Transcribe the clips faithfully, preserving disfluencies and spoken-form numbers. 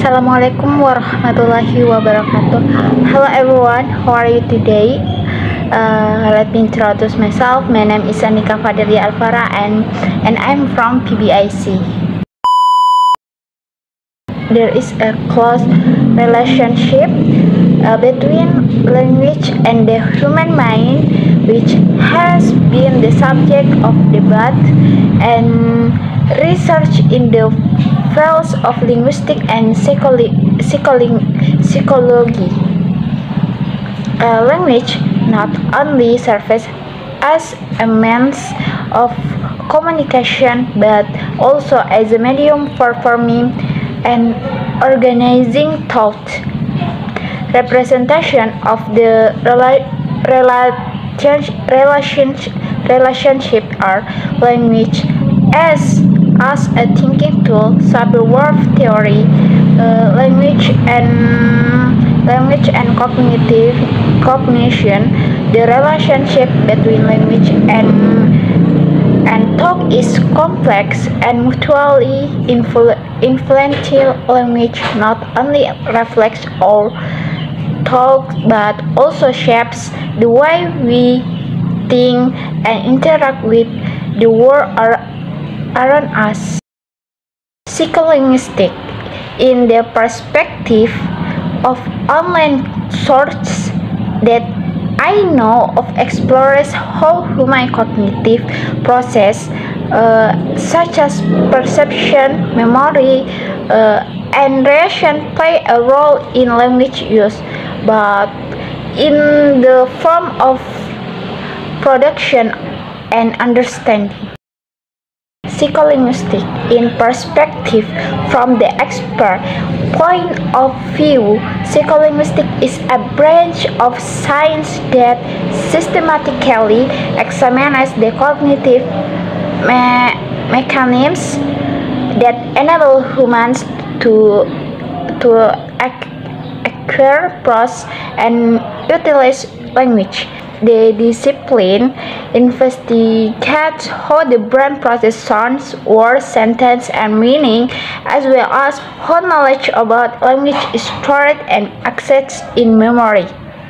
Assalamualaikum warahmatullahi wabarakatuh. Hello everyone, how are you today? Uh, let me introduce myself. My name is Anika Fadelia Alvara and, and I'm from P B I C. There is a close relationship uh, between language and the human mind, which has been the subject of debate and research in the fields of linguistics and psychology. psychology. Uh, language not only serves as a means of communication but also as a medium for forming and organizing thought. Representation of the rela relation relationship relationship are language as as a thinking tool, subword theory, uh, language and language and cognitive cognition. The relationship between language and and thought is complex and mutually influ influential. Language not only reflects our thoughts but also shapes the way we think and interact with the world around us. Psycholinguistics, in the perspective of online sources that I know of, explores how human cognitive process uh, such as perception, memory, uh, and reaction play a role in language use, but in the form of production and understanding. Psycholinguistics, in perspective from the expert point of view, psycholinguistics is a branch of science that systematically examines the cognitive me mechanisms that enable humans to to acquire, process, and utilize language. The discipline investigates how the brain processes sounds, words, sentences, and meaning, as well as how knowledge about language is stored and accessed in memory.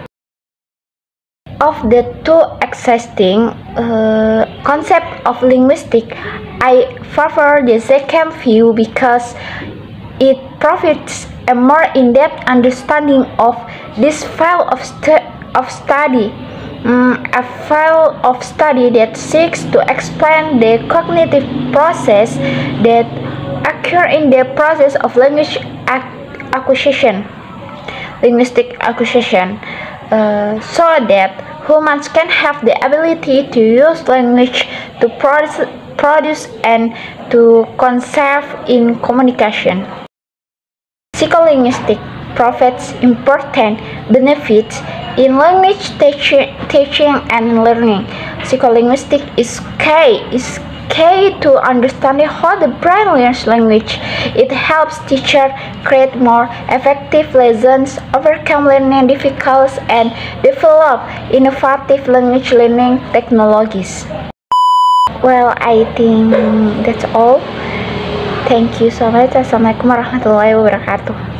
Of the two existing uh, concepts of linguistics, I favor the second view because it provides a more in-depth understanding of this field of, stu of study. Mm, a field of study that seeks to explain the cognitive process that occur in the process of language acquisition, linguistic acquisition, uh, so that humans can have the ability to use language to produce, produce and to conserve in communication. Psycholinguistics provides important benefits in language teaching, teaching and learning. Psycholinguistics is key, is key to understanding how the brain learns language. It helps teachers create more effective lessons, overcome learning difficulties, and develop innovative language learning technologies. Well, I think that's all. Thank you so much. Assalamualaikum warahmatullahi wabarakatuh.